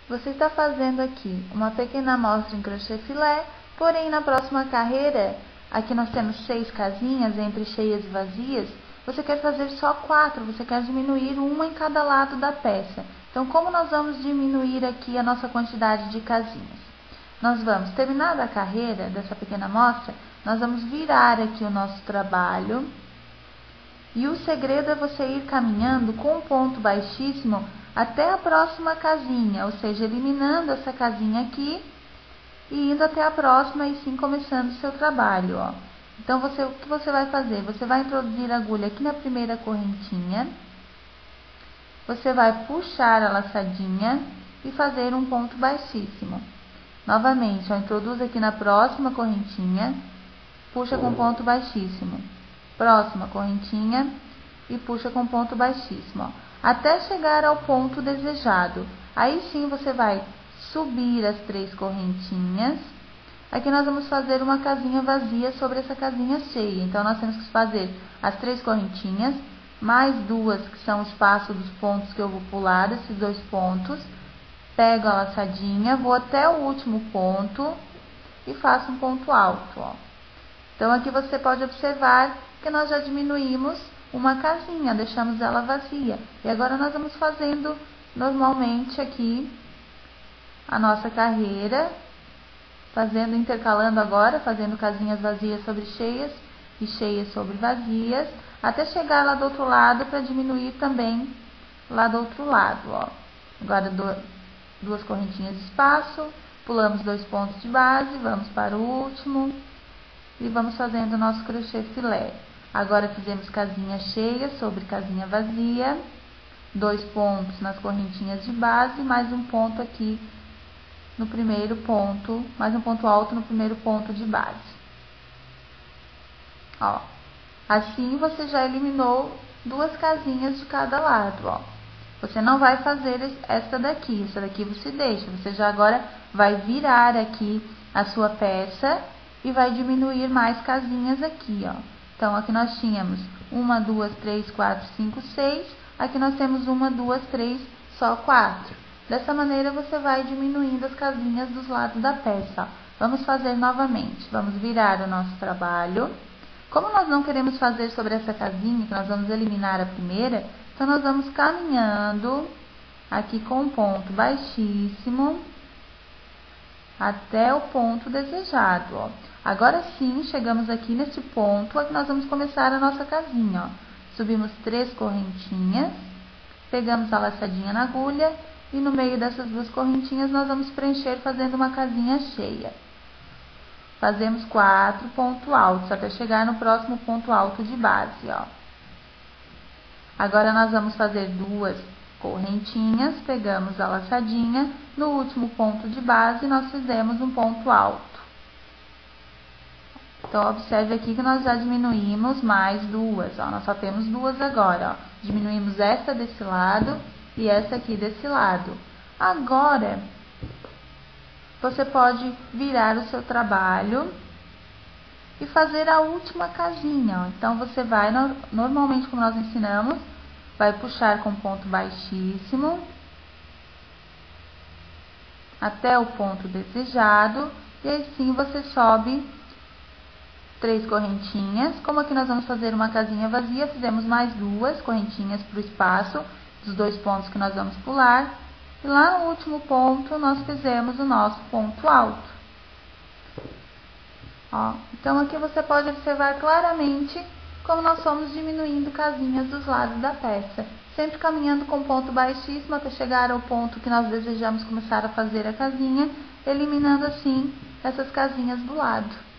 Você está fazendo aqui uma pequena amostra em crochê filé, porém na próxima carreira, aqui nós temos 6 casinhas entre cheias e vazias, você quer fazer só 4, você quer diminuir uma em cada lado da peça. Então, como nós vamos diminuir aqui a nossa quantidade de casinhas? Nós vamos, terminada a carreira dessa pequena amostra, nós vamos virar aqui o nosso trabalho. E o segredo é você ir caminhando com um ponto baixíssimo até a próxima casinha, ou seja, eliminando essa casinha aqui e indo até a próxima e sim começando o seu trabalho, ó. Então, o que você vai fazer? Você vai introduzir a agulha aqui na primeira correntinha, você vai puxar a laçadinha e fazer um ponto baixíssimo. Novamente, ó, introduz aqui na próxima correntinha, puxa com ponto baixíssimo. Próxima correntinha e puxa com ponto baixíssimo, ó, até chegar ao ponto desejado. Aí sim você vai subir as 3 correntinhas. Aqui nós vamos fazer uma casinha vazia sobre essa casinha cheia. Então, nós temos que fazer as 3 correntinhas, mais 2 que são o espaço dos pontos que eu vou pular, esses 2 pontos. Pego a laçadinha, vou até o último ponto e faço um ponto alto, ó. Então, aqui você pode observar que nós já diminuímos uma casinha, deixamos ela vazia. E agora nós vamos fazendo normalmente aqui a nossa carreira, intercalando agora, fazendo casinhas vazias sobre cheias e cheias sobre vazias, até chegar lá do outro lado para diminuir também lá do outro lado, ó. Agora, 2 correntinhas de espaço, pulamos 2 pontos de base, vamos para o último e vamos fazendo o nosso crochê filé. Agora fizemos casinha cheia sobre casinha vazia, 2 pontos nas correntinhas de base, mais um ponto aqui no primeiro ponto, mais um ponto alto no primeiro ponto de base. Ó, assim você já eliminou 2 casinhas de cada lado, ó. Você não vai fazer essa daqui você deixa, você já agora vai virar aqui a sua peça e vai diminuir mais casinhas aqui, ó. Então, aqui nós tínhamos 1, 2, 3, 4, 5, 6. Aqui nós temos 1, 2, 3, só 4. Dessa maneira, você vai diminuindo as casinhas dos lados da peça, ó. Vamos fazer novamente. Vamos virar o nosso trabalho. Como nós não queremos fazer sobre essa casinha, que nós vamos eliminar a primeira, então nós vamos caminhando aqui com um ponto baixíssimo até o ponto desejado, ó. Agora sim, chegamos aqui nesse ponto, aqui nós vamos começar a nossa casinha, ó. Subimos 3 correntinhas, pegamos a laçadinha na agulha e no meio dessas 2 correntinhas nós vamos preencher fazendo uma casinha cheia. Fazemos 4 pontos altos, até chegar no próximo ponto alto de base, ó. Agora, nós vamos fazer 2 correntinhas, pegamos a laçadinha, no último ponto de base, nós fizemos um ponto alto. Então, observe aqui que nós já diminuímos mais 2, ó, nós só temos 2 agora, ó. Diminuímos essa desse lado e essa aqui desse lado. Agora, você pode virar o seu trabalho e fazer a última casinha, ó. Então, você vai, normalmente como nós ensinamos, vai puxar com ponto baixíssimo até o ponto desejado e aí sim você sobe 3 correntinhas. Como aqui nós vamos fazer uma casinha vazia, fizemos mais 2 correntinhas para o espaço dos 2 pontos que nós vamos pular. E lá no último ponto, nós fizemos o nosso ponto alto. Ó, então, aqui você pode observar claramente como nós fomos diminuindo casinhas dos lados da peça. Sempre caminhando com ponto baixíssimo até chegar ao ponto que nós desejamos começar a fazer a casinha, eliminando assim essas casinhas do lado.